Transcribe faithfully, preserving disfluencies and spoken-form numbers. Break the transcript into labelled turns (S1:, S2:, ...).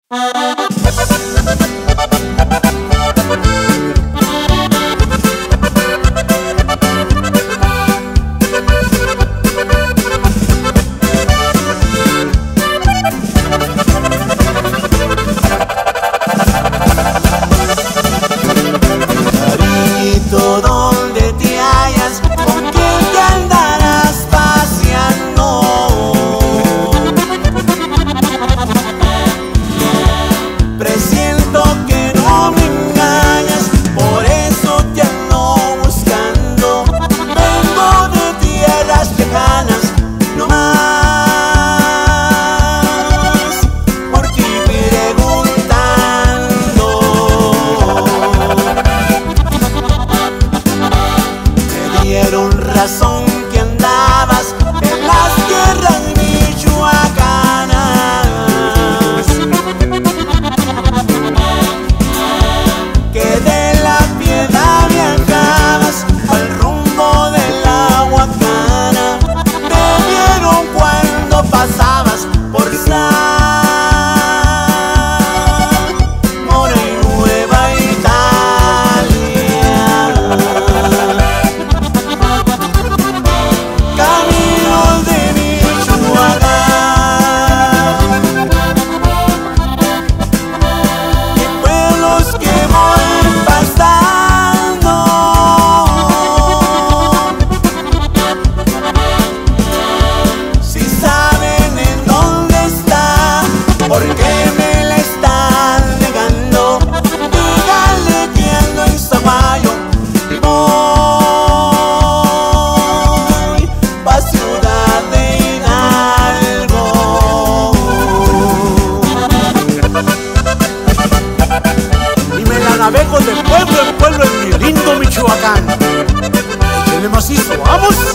S1: Donde te hallas, con quién te andarás paseando. Presiento que no me engañas, por eso te ando buscando. Vengo de tierras lejanas, no más por ti preguntando. Dieron razón que andabas en las tierras michoacanas, que de la Piedad viajabas al rumbo de la Huacana. Te vieron cuando pasabas por Zamora y Nueva Italia. Caminos de Michoacán y pueblos que voy pasando. Si saben en dónde está, ¿por qué me la están negando? Díganle que ando en Zaguayo y voy pa' Ciudad de Hidalgo. Y me la navego de pueblo en pueblo en mi lindo Michoacán. ¡Échale macizo, vamos!